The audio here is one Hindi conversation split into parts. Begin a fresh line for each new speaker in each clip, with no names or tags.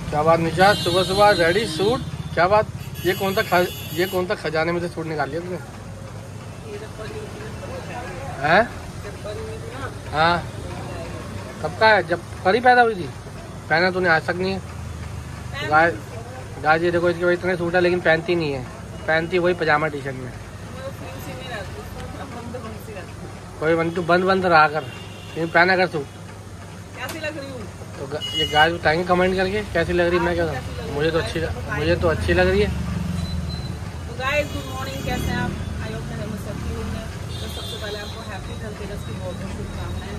क्या बात निशा, सुबह सुबह रेडी सूट, क्या बात। ये कौन सा खजाने में से सूट निकाल लिया तुमने? हैं? हाँ, कब का है? जब परी पैदा हुई थी पहना तूने, आज तक नहीं है। गाय ये देखो, इसके वही इतने सूट है लेकिन पहनती नहीं है, पहनती वही पजामा टी शर्ट में। कोई बंद रहा कर, लेकिन पहना कर सूट।
कैसी लग रही हूँ?
तो ये गाय बताएंगे कमेंट करके कैसी लग रही है। मैं क्या बताऊँ, मुझे तो अच्छी लग रही है।
तो गाइस गुड मॉर्निंग, कैसे हैं आप? आई होप कि हम सब ठीक होंगे। तो सबसे पहले आपको हैप्पी धनतेरस की बहुत बहुत शुभकामनाएं।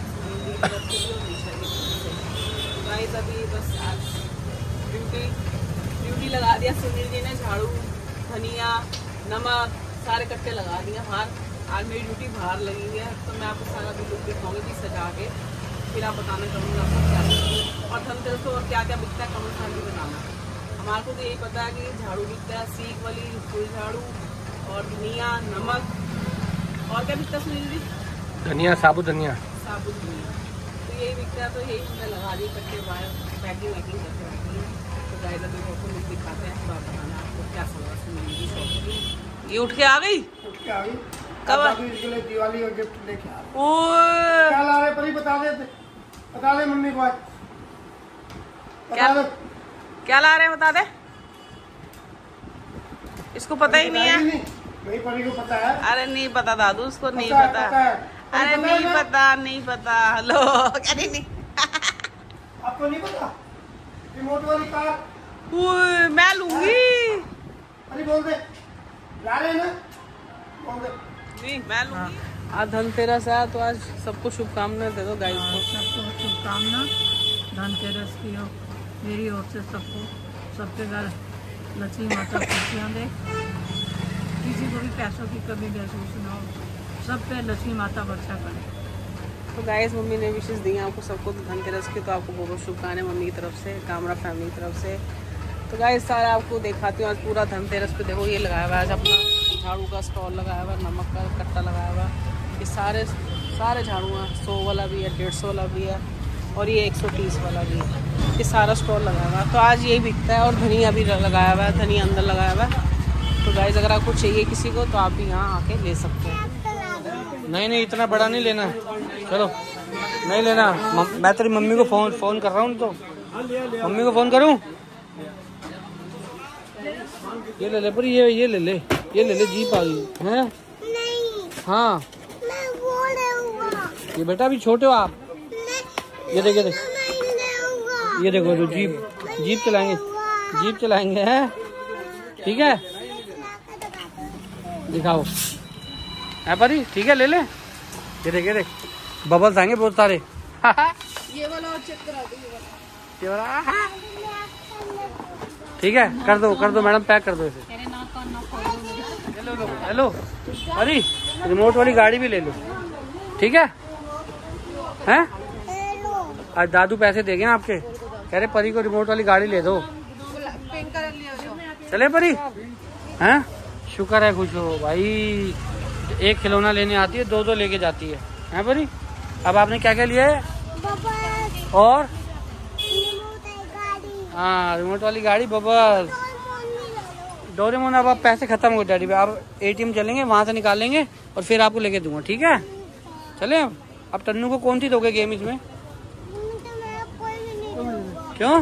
गाइस अभी बस आज ड्यूटी लगा दिया सुनील जी ने, झाड़ू धनिया नमक सारे कट्टे लगा दिए बाहर। आज मेरी ड्यूटी बाहर लगी है, तो मैं आपको सारा भी लुक दिखाऊंगी सजा के, फिर आप बताना चाहूँगा आपको क्या और धनतेरस को और क्या क्या बिकता है कमेंट में भी बताना। हमारे को तो यही पता है कि झाड़ू बिकता है, सीख वाली फुल झाड़ू और धनिया नमक, और क्या बिकता है सुनील जी?
धनिया, साबुत धनिया।
तो यही बिकता है, तो यही हमने लगा दी कट्टे बाहर, पैकिंग वैकिंग करके रखी है। तो गाइस अभी आपको लुक दिखाते हैं, तो आप बताना आपको क्या समझ सुनील जी शॉप की। ये उठ के आ गई? कब?
दिवाली और गिफ्ट लेके आ
क्या
ला रहे परी, बता दे मम्मी को।
क्या ला रहे हैं बता दे, इसको पता ही नहीं है।
नहीं, परी को पता है।
अरे नहीं पता दादू, उसको नहीं पता। अरे नहीं पता। हेलो क्या नहीं
आपको नहीं पता? रिमोट वाली कार
मैं लूंगी।
अरे बोल दे, ला रहे हैं ना, बोल दे।
नहीं मैं लूंगी। आज धनतेरस है, तो आज सबको शुभकामनाएं दे दो गाइस को।
सबको शुभकामना धनतेरस की हो मेरी ओर से सबको, सबके घर लक्ष्मी माता खुशियाँ दे, किसी को भी पैसों की कमी महसूस ना हो, सब पे लक्ष्मी माता वर्षा करे।
तो गाइस मम्मी ने विशेष दी आपको सबको धनतेरस की, तो आपको बहुत बहुत शुभकामनाएं मम्मी की तरफ से, कामरा फैमिली की तरफ से। तो गाइस सारा आपको दिखाती हूँ आज पूरा धनतेरस पे। देखो ये लगाया हुआ है आज अपना झाड़ू का स्टॉल लगाया हुआ है, नमक का कट्टा लगाया हुआ है। ये सारे झाड़ू हैं, 100 वाला भी है, 150 वाला भी है, और ये 130 वाला भी है। ये सारा स्टॉल लगाया हुआ है, तो आज यही बिकता है। और धनिया भी लगाया हुआ है, धनिया अंदर लगाया हुआ है। तो गाइस अगर आपको चाहिए किसी को, तो आप भी यहाँ आके ले सकते हैं।
नहीं इतना बड़ा नहीं लेना, चलो नहीं लेना। मैं तेरी मम्मी को फोन कर रहा हूँ, तो मम्मी को फोन करूँ? ये ले पर ये ले ले जीप आ गई है। हाँ ये बेटा अभी छोटे हो आप। ये देखो जो जीप चलाएंगे हैं, ठीक है? दिखाओ है परी, ठीक है ले ले। ये देख बबल्स आएंगे बहुत सारे।
ये वाला चेक करा दो,
ये वाला ठीक है, कर दो मैडम, पैक कर दो इसे। हेलो अरे रिमोट वाली गाड़ी भी ले लो, ठीक है? हैं? आज दादू पैसे देंगे आपके, कह रहे परी को रिमोट वाली गाड़ी ले दो। चले परी? हैं? शुक्र है, खुश हो भाई। एक खिलौना लेने आती है, दो लेके जाती है, हैं परी? अब आपने क्या क्या लिया है? और हाँ रिमोट वाली गाड़ी, बबल, डोरेमोन। अब आप पैसे खत्म हो डैडी, अब ATM चलेंगे, वहां से निकालेंगे और फिर आपको लेके दूंगा, ठीक है? चले अब टन्नू को कौन सी दोगे गेम इसमें? क्यों?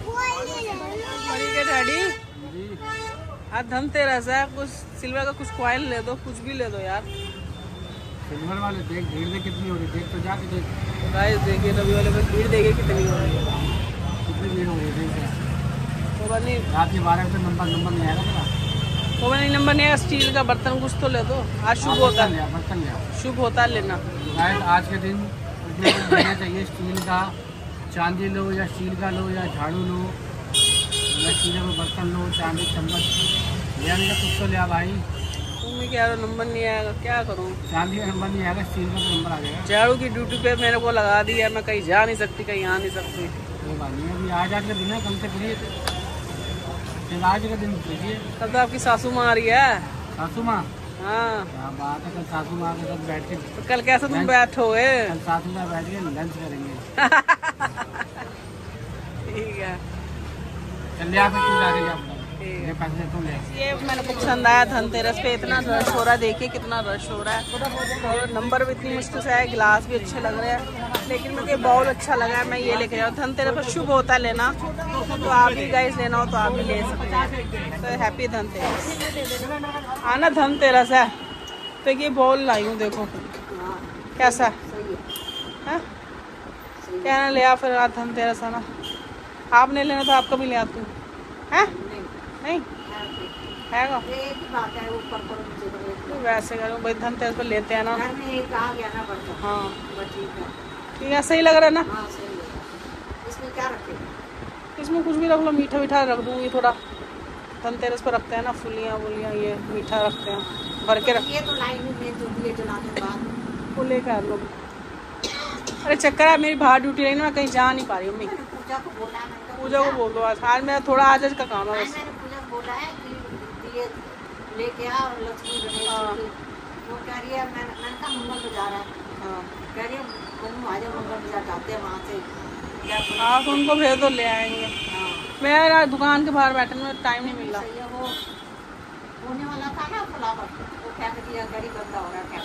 डैडी आज धनतेरस है, कुछ सिल्वर का कुछ कॉइन ले दो, कुछ भी ले दो यार।
सिल्वर वाले देख, भीड़ कितनी हो रही, देख तो जाके देख।
तो गाइस देखिए रवि वाले में भीड़ देखिए कितनी हो रही है,
कितनी भीड़ हो रही है।
तो बनी
रात के 12 बजे नंबर नहीं आएगा मेरा,
तो बनी नंबर नहीं आएगा। स्टील का बर्तन कुछ तो ले दो, आज शुभ होता है,
बर्तन ले,
शुभ होता है लेना।
आज के दिन लेना चाहिए स्टील का, चांदी लो या स्टील का लो, या झाड़ू लो या स्टील का बर्तन लो, चांदी चम्मच या नहीं, कुछ तो लिया भाई।
तुम्हें क्या नंबर नहीं आएगा, क्या करूँ?
चांदी का नंबर नहीं आएगा, स्टील का नंबर आ जाएगा।
झाड़ू की ड्यूटी पे मेरे को लगा दिया, मैं कहीं जा नहीं सकती, कहीं आ नहीं सकती।
कोई बात नहीं, अभी आज का दिन है, कल से फ्री, फिर आज का दिन कीजिए।
कल तो आपकी सासू माँ आ रही है।
सासू माँ?
हाँ
क्या बात है, कल सासू माँ के साथ बैठ के।
तो कल कैसे तुम बैठोगे?
कल सासू माँ बैठ के लंच करेंगे।
ठीक है।
चल या फिर तू जाके जा ये पैसे तू ले।
ये मेरे को पसंद आया धनतेरस पे, इतना रश हो रहा है, देखिए कितना रश हो रहा है और नंबर भी इतनी मुश्किल से है, गिलास भी अच्छे लग रहे हैं, लेकिन मुझे ये बाउल अच्छा लगा है, मैं ये लेके जाऊँ। धनतेरस पर शुभ होता है लेना, तो आप भी गाइस लेना हो तो आप भी ले सकते हैं। तो हैप्पी धनतेरस। आना धनतेरस है तो ये बाउल लाई हूँ, देखो कैसा है, क्या ना ले आ फिर धनतेरस आना। आपने लेना तो आपका भी ले आती हूँ, है नहीं है का तो वैसे करो भाई, धनतेरस पर लेते हैं ना। हाँ ठीक है, सही लग रहा है ना।
इसमें क्या रखे?
इसमें कुछ भी रख लो, मीठा मीठा रख दूँगी थोड़ा, धनतेरस पर रखते हैं ना, फुलियाँ वुलियाँ, ये मीठा रखते हैं भर के रख।
ये तो लाइन में जो दिए जलाने के बाद
वो लेकर आ लो। अरे चक्कर है, मेरी बाहर ड्यूटी रही ना, मैं कहीं जा नहीं पा रही हूँ। मम्मी
पूजा को बोला है,
पूजा को बोल दो आज मेरा थोड़ा आज का काम है बस।
मैंने पूजा को बोला है कि दिए लेके आ और लक्ष्मी गणेश जी, वो कह रही है मैंने कहा मंगल बाजार है,
हाँ
कह रही है मम्मी आ जाओ मंगल बाजार जाते हैं वहाँ से।
आप उनको भेज दो, ले आएंगे। मैं दुकान के बाहर बैठने में टाइम नहीं मिल रहा।
सही है, वो होने वाला था ना फ्लावर, वो फेंक दिया, गरीब बंदा हो रहा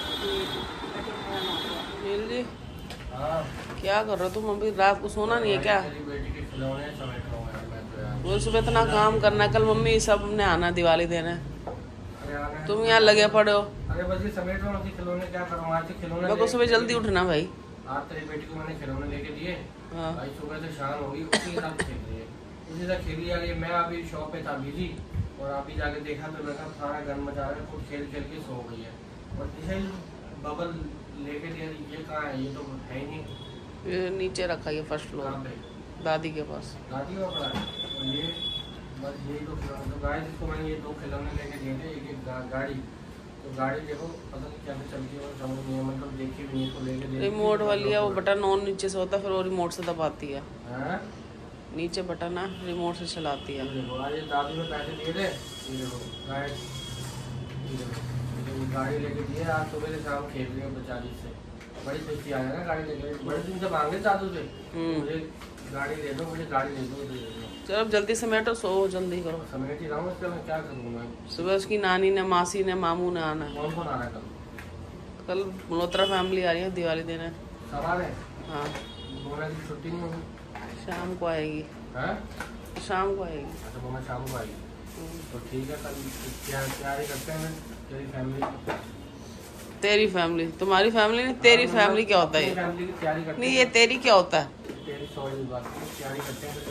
मिल जी। क्या कर रहे हो तुम अभी, रात को सोना नहीं है क्या? वो सुबह इतना काम करना है, कल मम्मी सब ने आना दिवाली देने, तुम यहाँ लगे पड़े हो।
अरे बस ये समेट रहा हूँ, खिलौने क्या करूँ, आज खिलौने
मेरे को सुबह जल्दी उठना भाई।
आज तेरी बेटी को मैंने खिलौने लेके दिए,
हाँ।
भाई सुबह से शाम होगी उसी के साथ खेल रही है, उसी से खेली जा रही है। मैं अभी शॉप पे था बिजी, और अभी जाके देखा तो मैं कहा सारा घर मचा रहा है, खुद खेल खेल के सो गई है। और इसे बबल लेके दिया, ये कहाँ है, ये तो है ही नहीं।
ये नीचे रखा, ये फर्स्ट फ्लोर दादी के पास।
दादी का पड़ा है, और ये बस यही दो खिलौने, तो गाय जिसको मैंने ये दो खिलौने लेके दिए थे, एक एक गाड़ी, तो गाड़ी देखो पता नहीं कैसे चलती है, समझ नहीं है, मतलब देखी भी नहीं, तो लेके दे।
रिमोट वाली है, वो बटन ऑन नीचे से होता है, फिर वो रिमोट से दबाती है।
हाँ?
नीचे बटन है, रिमोट से चलाती है।
देखो आज दादी में पैसे दिए थे, ये देखो गाय, गाड़ी लेके दिए, आज सुबह से शाम खेल रही है बेचारी से। बड़ी खुशी आ है ना गाड़ी लेके, बड़े दिन से मांगे दादू से मुझे गाड़ी दे दो, मुझे गाड़ी दे दो।
चलो जल्दी समेटो, सो जल्दी करो।
समेट ही रहा हूँ, इसका मैं क्या करूँ मैं।
सुबह उसकी नानी ने, मासी ने, मामू ने आना है।
कौन कौन आ रहा है कल?
कल मल्होत्रा फैमिली आ रही है दिवाली देने।
सवाल है,
हाँ
मोना की छुट्टी नहीं होगी,
शाम को आएगी।
हाँ
शाम को आएगी।
अच्छा मोना शाम को आएगी, तो ठीक है, कल तैयारी करते हैं। तेरी फैमिली,
तेरी फैमिली, तुम्हारी फैमिली नहीं, तेरी फैमिली क्या होता है ये?
फैमिली की तैयारी करते
नहीं, ये तेरी क्या होता है?
तेरी सॉरी बात तैयारी करते हैं,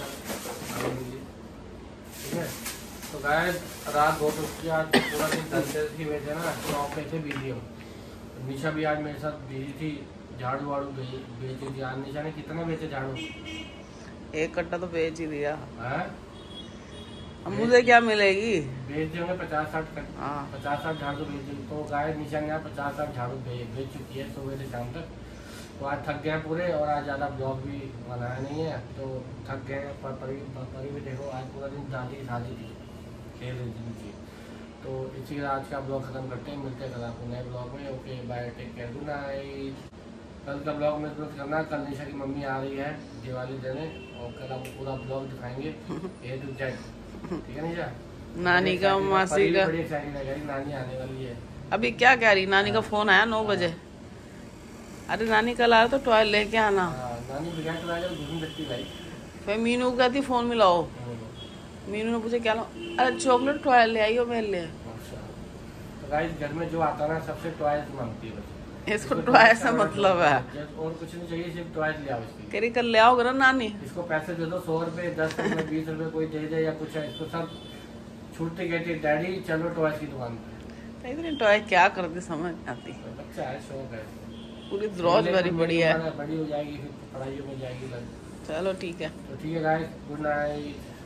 ठीक है। तो गाय रात बहुत उसकी, आज पूरा दिन धनतेरस की वजह ना शॉप पे थे बिजी हम। निशा भी आज मेरे साथ बिजी थी, झाड़ू वाड़ू बेची थी। आज निशा ने कितना बेचे झाड़ू?
1 कट्टा तो बेच ही दिया।
है
अब मुझे क्या मिलेगी?
बेच दिए 50-60
हाँ
50-60 झाड़ू बेच दी। तो गाय निशा ने 50-60 झाड़ू बेच चुकी है सुबह से शाम तक। तो आज थक गए पूरे, और आज ज़्यादा ब्लॉग भी बनाया नहीं है, तो थक गए। परी भी देखो आज पूरा दिन दादी की शादी थी, खेल रही थी उनकी। तो इसी के आज का ब्लॉग खत्म करते हैं, मिलते हैं कल आपको नए ब्लॉग में। Okay bye, take care, good night. कल का ब्लॉग में जरूर करना, कल निशा की मम्मी आ रही है दिवाली देने, और कल आपको पूरा ब्लॉग दिखाएंगे A to Z, ठीक है निशा?
नानी का, मासी का।
बड़ी एक्साइटेड है, नानी आने वाली है।
अभी क्या कह रही? नानी का फोन आया 9 बजे। अरे नानी कल आया तो टॉय लेके आना।
नानी बिगाड़ तो आएगा, घूम सकती भाई।
फिर मीनू कहती फोन मिलाओ, मीनू ने पूछा क्या लो? अरे चॉकलेट टॉय ले आई हो मेरे लिए।
तो गाइस घर में जो आता है ना सबसे टॉयज मांगती है बस।
इसको टॉय से मतलब है,
और कुछ नहीं चाहिए, सिर्फ टॉयज ले आओ इसकी।
कह रही कल ले आओगे ना नानी।
इसको पैसे दे दो, 100 रुपए, 10 रुपए, 20 रुपए कोई दे दे या कुछ है, इसको सब छूटते कहती है डैडी चलो टॉयज की दुकान पे।
इतनी टॉय क्या करती समझ नहीं आती।
बच्चा है, शौक है,
पूरी रोज भरी बड़ी है।
बड़ी हो जाएगी फिर पढ़ाई में जाएगी।
चलो ठीक है,
तो ठीक है गाइस, गुड नाइट।